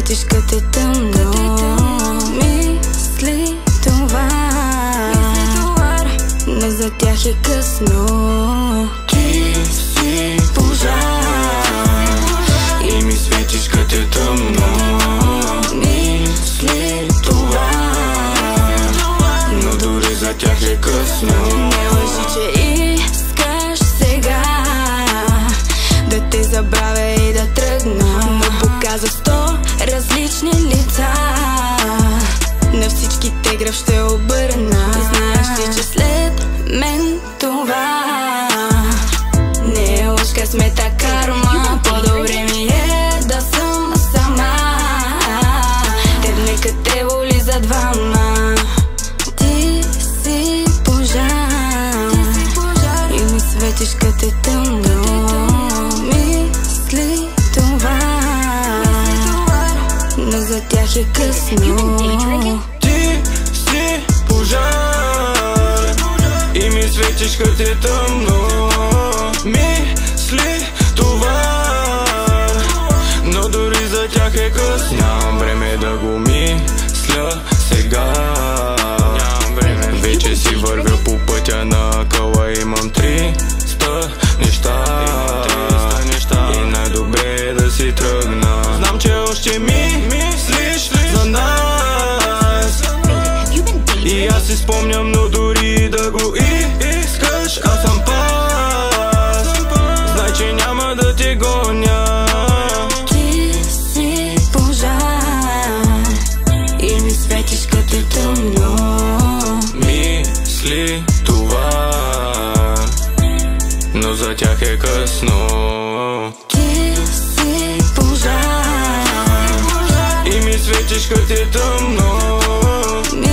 светиш като е тъмно. Мисли това, но за тях е късно. Ти си пожар и ми светиш като е тъмно. Мисли това, но дори за тях е късно. Не лъжи, че искаш сега да те забравя и да тръгна, но показва 100 различни лица. На всички те гръб ще обърна. Знаеш ли, че след мен това не е ложка, смета, карма. По-добре ми е да съм сама. Теб нека те воли за двама. Ти си пожар и ми светиш като е тъмно. Мисли това, но за тях е късно. Ти си пожар и ми светиш като е тъмно. Мисли това, но дори за тях е късно. Нямам време да го мисля сега. Вече си вървя по пътя на къла. Имам 300 неща и най-добре е да си тръгна. Знам, че още мислиш за нас и аз си спомням, но дори да го искаш, аз съм пас. Знай, че няма да те гоня. Ти си пожар и ми светиш като е тъмно. Мисли това, но за тях е късно. Ти си пожар и ми светиш като е тъмно.